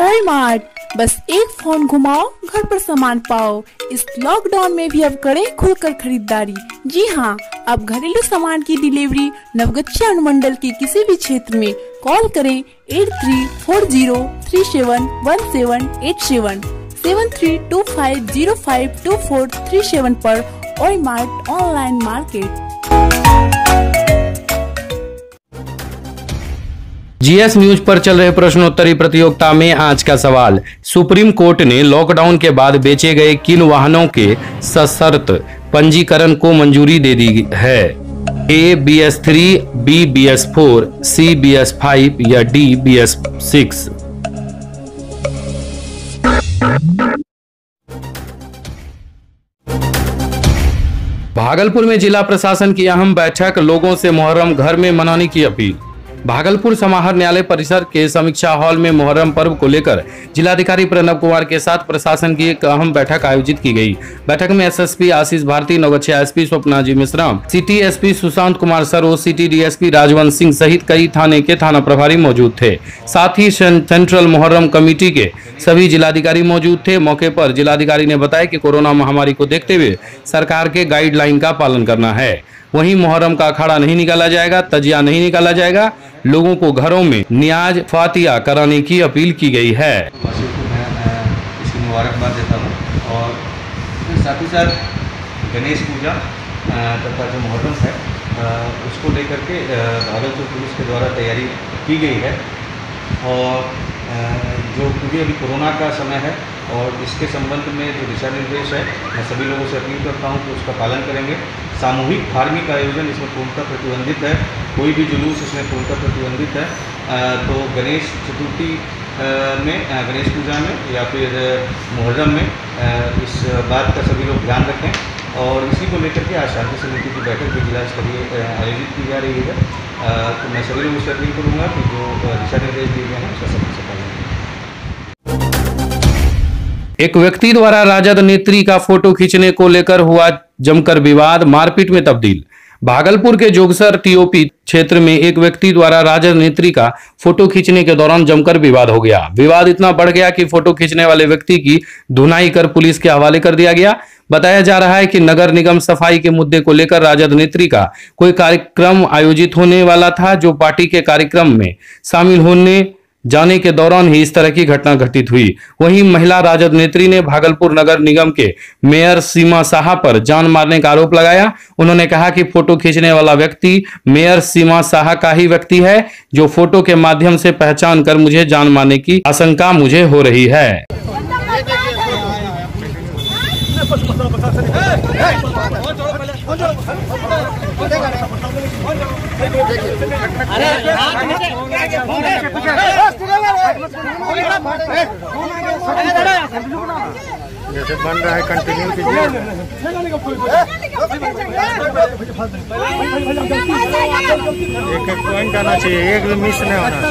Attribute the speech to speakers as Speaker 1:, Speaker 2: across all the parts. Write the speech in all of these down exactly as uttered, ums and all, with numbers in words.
Speaker 1: ओए मार्ट, बस एक फोन घुमाओ घर पर सामान पाओ। इस लॉकडाउन में भी अब करें खुलकर खरीदारी। जी हाँ, अब घरेलू सामान की डिलीवरी नवगछिया अनुमंडल के किसी भी क्षेत्र में कॉल करें eight three four zero three seven one seven eight seven seven three two five zero five two four three seven पर। ओए mart online market.
Speaker 2: GS news पर चल रहे प्रश्नोत्तरी प्रतियोगिता में आज का सवाल, सुप्रीम कोर्ट ने लॉकडाउन के बाद बेचे गए किन वाहनों के सशर्त पंजीकरण को मंजूरी दे दी है? A B S three, B B S four, C B S five या D B S six? Bhagalpur में जिला प्रशासन की अहम बैठक, लोगों से मुहर्रम घर में मनाने की अपील। भागलपुर समाहर न्यायालय परिसर के समीक्षा हॉल में मुहर्रम पर्व को लेकर जिलाधिकारी प्रणव कुमार के साथ प्रशासन की एक अहम बैठक आयोजित की गई। बैठक में SSP Ashish Bharti, Naugachia SP Swapna G Mishra, city SP Sushant Kumar Saroj, city DSP Rajwant Singh सहित कई थाने के थाना प्रभारी मौजूद थे। साथ ही सेंट्रल मुहर्रम कमेटी के सभी जिलाधिकारी मौजूद थे। मौके पर जिलाधिकारी ने बताया कि कोरोना महामारी को देखते हुए सरकार के गाइडलाइन का पालन करना है। वहीं मुहर्रम का अखाड़ा नहीं निकाला जाएगा, तजिया नहीं निकाला जाएगा। लोगों को घरों में नियाज फातिया कराने की अपील की गई है।
Speaker 3: इसकी मुबारकबाद देता हूँ और साथ ही साथ गणेश पूजा तथा जो मुहर्रम है उसको लेकर के भागलपुर पुलिस के द्वारा तैयारी की गई है। और जो क्योंकि अभी कोरोना का समय है और इसके संबंध में जो दिशा निर्देश है, मैं सभी लोगों से अपील करता हूं कि उसका पालन करेंगे। सामूहिक धार्मिक आयोजन इसमें पूर्णतः प्रतिबंधित है, कोई भी जुलूस इसमें पूर्णतः प्रतिबंधित है। तो गणेश चतुर्थी में, गणेश पूजा में या फिर मुहर्रम में इस बात का सभी लोग ध्यान रखें। और इसी को लेकर के आज शांति समिति की बैठक भी जिला स्तरीय आयोजित की जा रही है। तो मैं सभी लोगों से अपील करूँगा कि जो दिशा निर्देश दिए गए हैं उसका सभी से पालन करें।
Speaker 2: एक व्यक्ति द्वारा राजद नेत्री का फोटो खींचने को लेकर हुआ जमकर विवाद, मारपीट में तब्दील। भागलपुर के जोगसर टीओपी क्षेत्र में एक व्यक्ति द्वारा राजद नेत्री का फोटो खींचने के दौरान जमकर विवाद हो गया। विवाद इतना बढ़ गया कि फोटो खींचने वाले व्यक्ति की धुनाई कर पुलिस के हवाले कर दिया गया। बताया जा रहा है कि नगर निगम सफाई के मुद्दे को लेकर राजद नेत्री का कोई कार्यक्रम आयोजित होने वाला था, जो पार्टी के कार्यक्रम में शामिल होने जाने के दौरान ही इस तरह की घटना घटित हुई। वहीं महिला राजद नेत्री ने भागलपुर नगर निगम के मेयर सीमा साहा पर जान मारने का आरोप लगाया। उन्होंने कहा कि फोटो खींचने वाला व्यक्ति मेयर सीमा साहा का ही व्यक्ति है, जो फोटो के माध्यम से पहचान कर मुझे जान मारने की आशंका मुझे हो रही है।
Speaker 4: जैसे बन रहा है कंटिन्यू कीजिए। एक एक पॉइंट आना चाहिए, एक भी मिस नहीं होना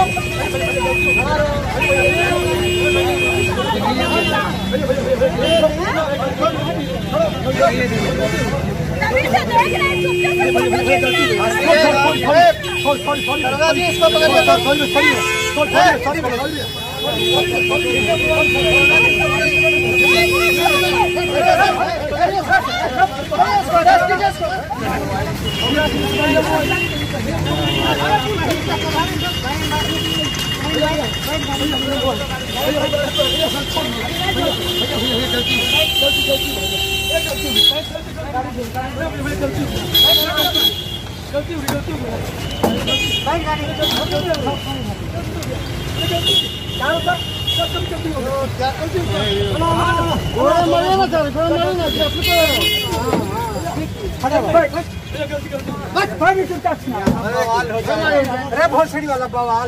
Speaker 5: अरे बहुत सही वाला बवाल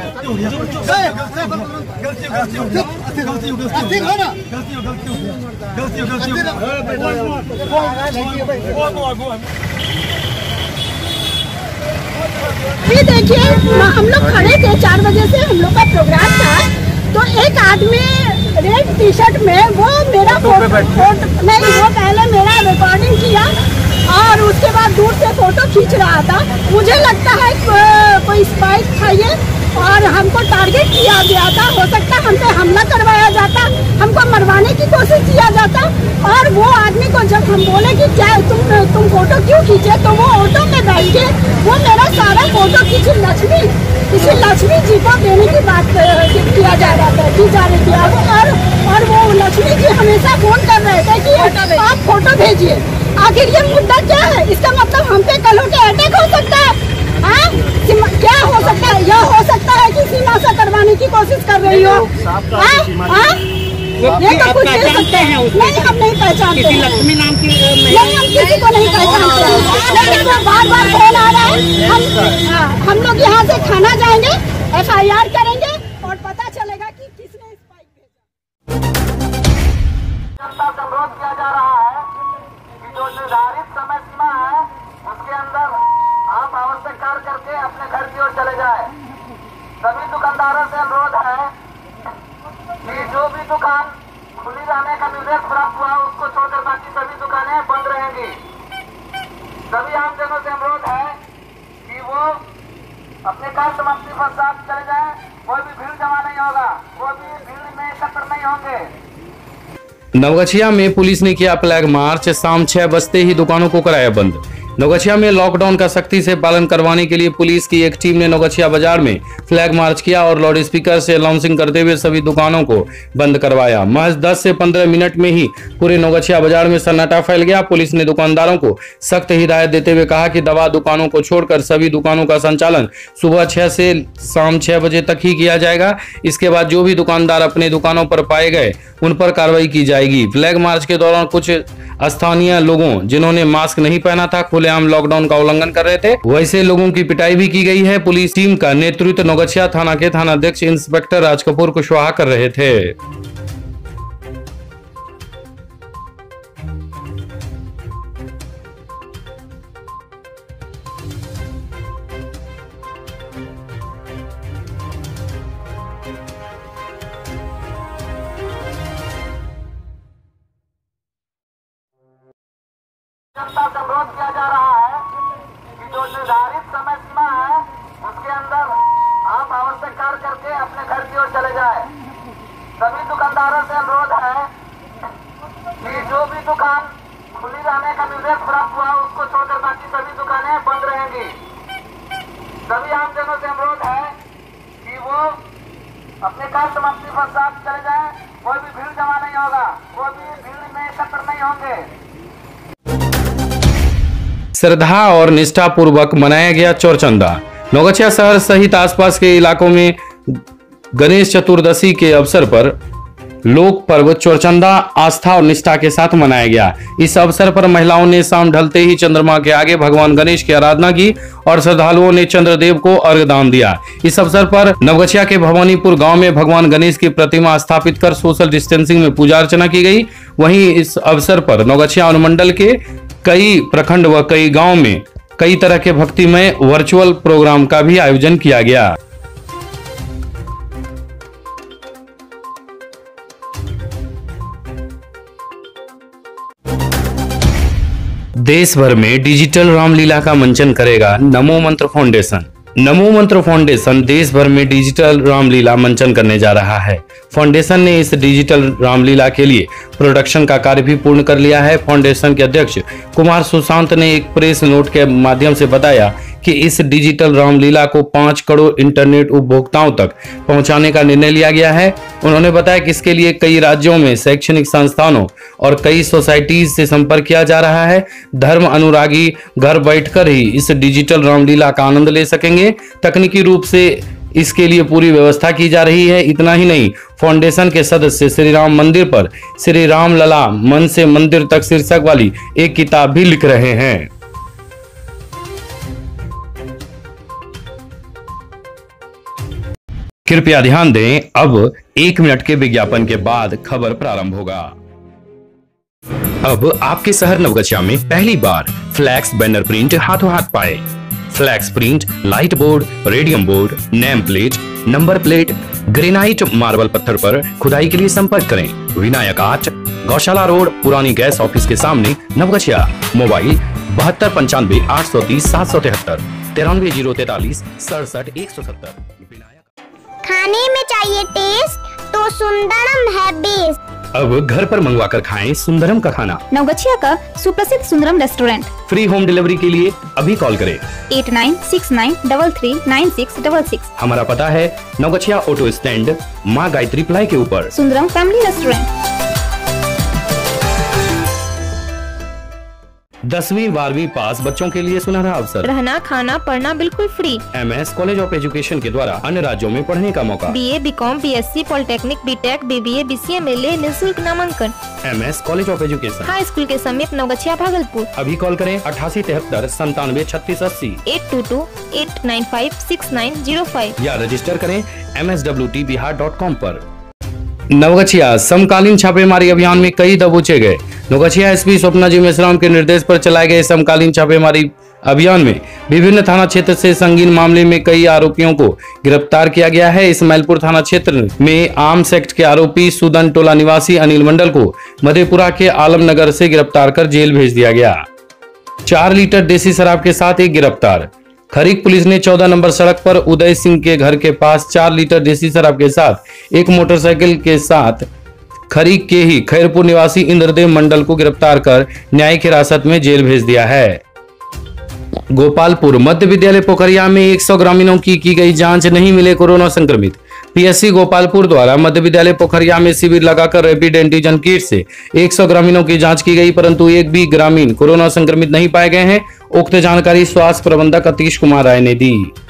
Speaker 6: ये देखिए, हम लोग खड़े थे चार बजे से, हम लोग का प्रोग्राम था, तो एक आदमी रेड टी शर्ट में वो मेरा फोटो नहीं, वो पहले मेरा रिकॉर्डिंग किया और उसके बाद दूर से फोटो खींच रहा था। मुझे लगता है कोई स्पाइक था ये, और हमको टारगेट किया गया था। हो सकता हम पे हमला करवाया जाता, हमको मरवाने की कोशिश किया जाता। और वो आदमी को जब हम बोले कि क्या तुम तुम फोटो क्यों खींचे, तो वो ऑटो में बैठ के वो मेरा सारा फोटो खींची लक्ष्मी किसी लक्ष्मी जी को देने की बात किया जा रहा था की जा रही थी। और और वो लक्ष्मी जी हमेशा फोन कर रहे थे कि आप फोटो भेजिए। आखिर ये मुद्दा क्या है? इसका मतलब हम पे कल के अटैक हो सकता है। हाँ, क्या हो सकता है? यह हो सकता है कि सीमा से करवाने की कोशिश कर रही हो। ये तो कुछ दे सकते हैं। नहीं, हम नहीं पहचानते हैं। लक्ष्मी नाम की नहीं, हम किसी को नहीं पहचानते हैं। लेकिन वो बार बार फोन आ रहा है। हम हम लोग यहाँ से थाना जाएंगे, एफ आई आर करेंगे और पता चलेगा कि किसने स्पाइक भेजा।
Speaker 7: जनता से अनुरोध किया जा रहा है कि जो निर्धारित समय सीमा है उसके अंदर आप आवश्यक कार्य करके अपने घर की ओर चले जाए। सभी दुकानदारों से अनुरोध है कि जो भी दुकान खुली रहने का निर्देश प्राप्त हुआ उसको छोड़कर बाकी सभी दुकानें बंद रहेंगी। सभी आमजनों से अनुरोध है कि वो अपने कार्य समाप्ति पश्चात चले जाएं। कोई भी भीड़ जमा नहीं होगा, कोई भी भीड़ में एकत्र नहीं होंगे।
Speaker 2: नवगछिया में पुलिस ने किया फ्लैग मार्च, शाम छह बजते ही दुकानों को कराया बंद। नवगछिया में लॉकडाउन का सख्ती से पालन करवाने के लिए पुलिस की एक टीम ने नवगछिया बाजार में फ्लैग मार्च किया और लाउड स्पीकर से अनाउंसिंग करते हुए सभी दुकानों को बंद करवाया। महज दस से पंद्रह मिनट में ही पूरे नवगछिया बाजार में सन्नाटा फैल गया। पुलिस ने दुकानदारों को सख्त हिदायत देते हुए कहा कि दवा दुकानों को छोड़कर सभी दुकानों का संचालन सुबह छह से शाम छह बजे तक ही किया जाएगा। इसके बाद जो भी दुकानदार अपने दुकानों पर पाए गए उन पर कार्रवाई की जाएगी। फ्लैग मार्च के दौरान कुछ स्थानीय लोगों जिन्होंने मास्क नहीं पहना था खुलेआम लॉकडाउन का उल्लंघन कर रहे थे, वैसे लोगों की पिटाई भी की गई है। पुलिस टीम का नेतृत्व नवगछिया थाना के थानाध्यक्ष इंस्पेक्टर राज कपूर कुशवाहा कर रहे थे।
Speaker 7: जनता से अनुरोध किया जा रहा है कि जो निर्धारित समय सीमा है उसके अंदर आप आवश्यक कार्य करके अपने घर की ओर चले जाए। सभी दुकानदारों से अनुरोध है कि जो भी दुकान खुली रहने का निर्देश प्राप्त हुआ उसको छोड़कर बाकी सभी दुकानें बंद रहेंगी। सभी आमजनों से अनुरोध है कि वो अपने कार्य समाप्ति पश्चात चले जाएं। कोई भी भीड़ जमा नहीं होगा, कोई भी भीड़ में एकत्र नहीं होंगे।
Speaker 2: श्रद्धा और निष्ठा पूर्वक मनाया गया चौरचंदा। नवगछिया शहर सहित आसपास के इलाकों में गणेश चतुर्दशी के अवसर पर लोक पर्व चौरचंदा आस्था और निष्ठा के साथ मनाया गया। इस अवसर पर महिलाओं ने शाम ढलते ही चंद्रमा के आगे भगवान गणेश की आराधना की और श्रद्धालुओं ने चंद्रदेव को अर्घ्य दान दिया। इस अवसर पर नवगछिया के भवानीपुर गांव में भगवान गणेश की प्रतिमा स्थापित कर सोशल डिस्टेंसिंग में पूजा अर्चना की गई। वहीं इस अवसर पर नवगछिया अनुमंडल के कई प्रखंड व कई गांव में कई तरह के भक्तिमय वर्चुअल प्रोग्राम का भी आयोजन किया गया। देश भर में डिजिटल रामलीला का मंचन करेगा नमो मंत्र फाउंडेशन। नमो मंत्र फाउंडेशन देश भर में डिजिटल रामलीला मंचन करने जा रहा है। फाउंडेशन ने इस डिजिटल रामलीला के लिए प्रोडक्शन का कार्य भी पूर्ण कर लिया है। फाउंडेशन के अध्यक्ष कुमार सुशांत ने एक प्रेस नोट के माध्यम से बताया कि इस डिजिटल रामलीला को पांच करोड़ इंटरनेट उपभोक्ताओं तक पहुंचाने का निर्णय लिया गया है। उन्होंने बताया कि इसके लिए कई राज्यों में शैक्षणिक संस्थानों और कई सोसाइटीज से संपर्क किया जा रहा है। धर्म अनुरागी घर बैठकर ही इस डिजिटल रामलीला का आनंद ले सकेंगे। तकनीकी रूप से इसके लिए पूरी व्यवस्था की जा रही है। इतना ही नहीं, फाउंडेशन के सदस्य श्री राम मंदिर पर श्री राम लला मन से मंदिर तक शीर्षक वाली एक किताब भी लिख रहे हैं। कृपया ध्यान दें, अब एक मिनट के विज्ञापन के बाद खबर प्रारंभ होगा। अब आपके शहर नवगछिया में पहली बार फ्लैक्स बैनर प्रिंट हाथों हाथ पाए। Flex print, light board, radium board, name plate, number plate, granite marble पत्थर पर खुदाई के लिए संपर्क करें। विनायक आर्ट, गौशाला रोड, पुरानी गैस ऑफिस के सामने, नवगछिया। मोबाइल बहत्तर पंचानवे आठ सौ तीस सात सौ तिहत्तर, तिरानवे जीरो तैतालीस सड़सठ एक सौ सत्तर।
Speaker 8: खाने में चाहिए टेस्ट तो सुंदरम है बेस्ट।
Speaker 2: अब घर पर मंगवा कर खाएं सुंदरम का खाना।
Speaker 9: नवगछिया का सुप्रसिद्ध Sundaram restaurant.
Speaker 2: Free home delivery के लिए अभी कॉल करें
Speaker 9: eight nine six nine double three nine six double six.
Speaker 2: हमारा पता है नवगछिया ऑटो स्टैंड माँ गायत्री प्लाई के ऊपर।
Speaker 9: Sundaram family restaurant.
Speaker 2: दसवीं बारहवीं पास बच्चों के लिए सुनहरा अवसर।
Speaker 9: रहना खाना पढ़ना बिल्कुल free.
Speaker 2: M S college of education के द्वारा अन्य राज्यों में पढ़ने का मौका।
Speaker 9: B A B com B S C polytechnic B tech B B A B C A में ले निःशुल्क नामांकन।
Speaker 2: M S college of education
Speaker 9: high school के समीप नवगछिया भागलपुर।
Speaker 2: अभी कॉल करें अठासी तिहत्तर संतानवे छत्तीस अस्सी
Speaker 9: eight two two eight nine five six nine zero five
Speaker 2: या रजिस्टर करें M S W T Bihar dot com पर। नवगछिया समकालीन छापेमारी अभियान में कई दबोचे गए। Navgachhia S P Swapna G Meshram के निर्देश पर चलाए गए समकालीन छापेमारी अभियान में विभिन्न थाना क्षेत्र से संगीन मामले में कई आरोपियों को गिरफ्तार किया गया है। इस्माइलपुर थाना क्षेत्र में आर्म्स एक्ट के आरोपी सुदन टोला निवासी अनिल मंडल को मधेपुरा के आलमनगर से गिरफ्तार कर जेल भेज दिया गया। चार लीटर देसी शराब के साथ एक गिरफ्तार। खरीक पुलिस ने चौदह नंबर सड़क पर उदय सिंह के घर के पास चार लीटर देसी शराब के साथ एक मोटरसाइकिल के साथ खरीक के ही खैरपुर निवासी इंद्रदेव मंडल को गिरफ्तार कर न्यायिक हिरासत में जेल भेज दिया है। गोपालपुर मध्य विद्यालय पोखरिया में सौ ग्रामीणों की की गई जांच, नहीं मिले कोरोना संक्रमित। पी एस सी गोपालपुर द्वारा मध्य विद्यालय पोखरिया में शिविर लगाकर रैपिड एंटीजन किट से सौ ग्रामीणों की जांच की गई, परंतु एक भी ग्रामीण कोरोना संक्रमित नहीं पाए गए हैं। उक्त जानकारी स्वास्थ्य प्रबंधक अतीश कुमार राय ने दी।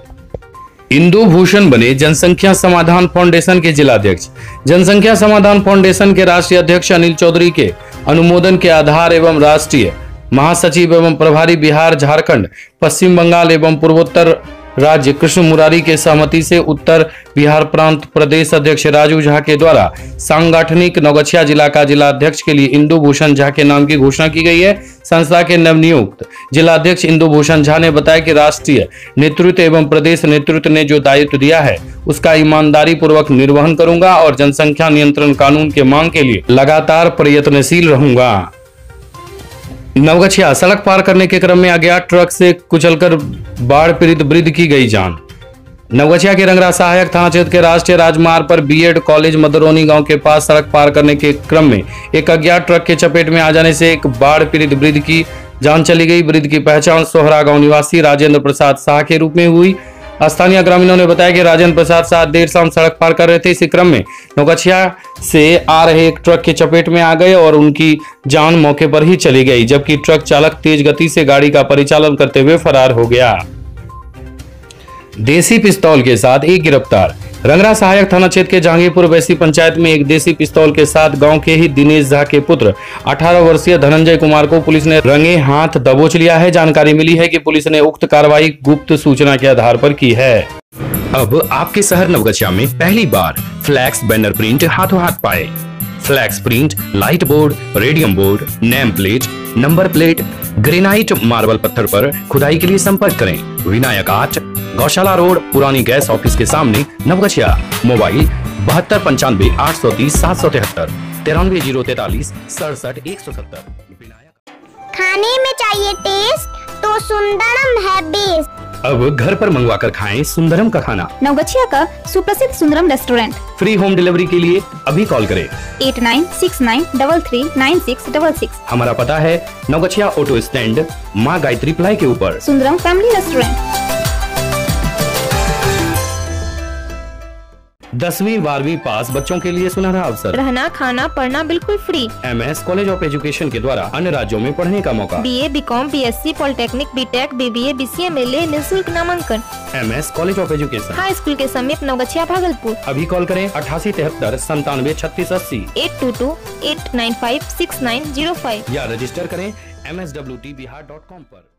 Speaker 2: इंदु भूषण बने जनसंख्या समाधान फाउंडेशन के जिलाध्यक्ष। जनसंख्या समाधान फाउंडेशन के राष्ट्रीय अध्यक्ष अनिल चौधरी के अनुमोदन के आधार एवं राष्ट्रीय महासचिव एवं प्रभारी बिहार, झारखंड, पश्चिम बंगाल एवं पूर्वोत्तर राज्य कृष्ण मुरारी के सहमति से उत्तर बिहार प्रांत प्रदेश अध्यक्ष राजू झा के द्वारा सांगठनिक नवगछिया जिला का जिलाध्यक्ष के लिए इंदु भूषण झा के नाम की घोषणा की गई है। संस्था के नवनियुक्त जिलाध्यक्ष इंदु भूषण झा ने बताया कि राष्ट्रीय नेतृत्व एवं प्रदेश नेतृत्व ने जो दायित्व दिया है उसका ईमानदारी पूर्वक निर्वहन करूंगा और जनसंख्या नियंत्रण कानून के मांग के लिए लगातार प्रयत्नशील रहूंगा। नवगछिया सड़क पार करने के क्रम में अज्ञात ट्रक से कुचलकर बाढ़ पीड़ित वृद्ध की गई जान। नवगछिया के रंगरा सहायक थाना क्षेत्र के राष्ट्रीय राजमार्ग पर बीएड कॉलेज मदरोनी गांव के पास सड़क पार करने के क्रम में एक अज्ञात ट्रक के चपेट में आ जाने से एक बाढ़ पीड़ित वृद्ध की जान चली गई। वृद्ध की पहचान सोहरा गांव निवासी राजेंद्र प्रसाद शाह के रूप में हुई। स्थानीय ग्रामीणों ने बताया कि राजेंद्र प्रसाद शाह देर शाम सड़क पार कर रहे थे। इसी क्रम में नवगछिया से आ रहे एक ट्रक के चपेट में आ गए और उनकी जान मौके पर ही चली गई, जबकि ट्रक चालक तेज गति से गाड़ी का परिचालन करते हुए फरार हो गया। देसी पिस्तौल के साथ एक गिरफ्तार। रंगरा सहायक थाना क्षेत्र के जहांगीरपुर वैसी पंचायत में एक देसी पिस्तौल के साथ गांव के ही दिनेश झा के पुत्र अठारह वर्षीय धनंजय कुमार को पुलिस ने रंगे हाथ दबोच लिया है। जानकारी मिली है कि पुलिस ने उक्त कार्रवाई गुप्त सूचना के आधार पर की है। अब आपके शहर नवगछिया में पहली बार फ्लैक्स बैनर प्रिंट हाथों हाथ पाए। Flex print, light board, radium board, name plate, number plate, granite marble पत्थर पर खुदाई के लिए संपर्क करें विनायक आर्ट, गौशाला रोड, पुरानी गैस ऑफिस के सामने, नवगछिया। मोबाइल बहत्तर पंचानवे आठ सौ तीस सात सौ तिहत्तर तिरानवे जीरो तैतालीस सड़सठ एक सौ सत्तर।
Speaker 8: खाने में चाहिए टेस्ट तो सुंदरम है बेस्ट।
Speaker 2: अब घर पर मंगवा कर खाएं सुंदरम का खाना।
Speaker 9: नवगछिया का सुप्रसिद्ध Sundaram restaurant.
Speaker 2: Free home delivery के लिए अभी कॉल करें
Speaker 9: eight nine six nine double three nine six double six.
Speaker 2: हमारा पता है नवगछिया ऑटो स्टैंड माँ गायत्री प्लाई के ऊपर।
Speaker 9: Sundaram family restaurant.
Speaker 2: दसवीं बारहवीं पास बच्चों के लिए सुनहरा अवसर।
Speaker 9: रहना खाना पढ़ना बिल्कुल free.
Speaker 2: M S college of education के द्वारा अन्य राज्यों में पढ़ने का मौका।
Speaker 9: B A B com B S C polytechnic B tech B B A B C A में ले निःशुल्क नामांकन।
Speaker 2: M S college of education
Speaker 9: high school के समीप नवगछिया भागलपुर।
Speaker 2: अभी कॉल करें अठासी तिहत्तर संतानवे छत्तीस अस्सी
Speaker 9: eight two two eight nine five six nine zero five
Speaker 2: या रजिस्टर करें M S W T Bihar dot com पर।